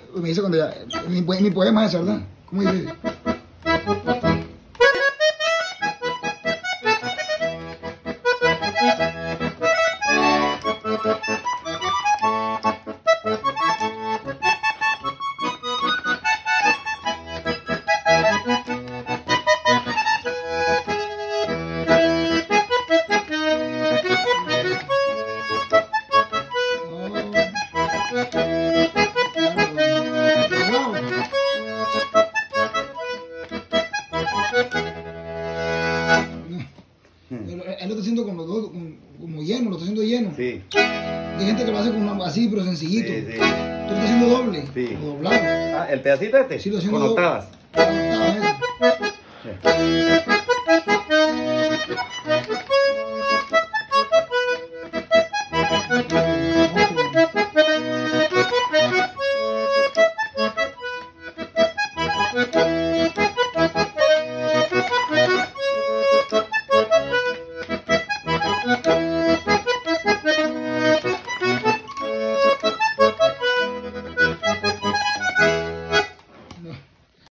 Me dice cuando ya, mi poema es, ¿verdad? ¿Cómo dice? Él lo está haciendo con los dos, como lleno, lo está haciendo lleno. Sí. Hay gente que lo hace con así, pero sencillito. Sí, sí. Tú lo estás haciendo doble, Sí. o doblado. Ah, el pedacito este. Sí, lo haciendo con doble. octavas. Con octavas, eso.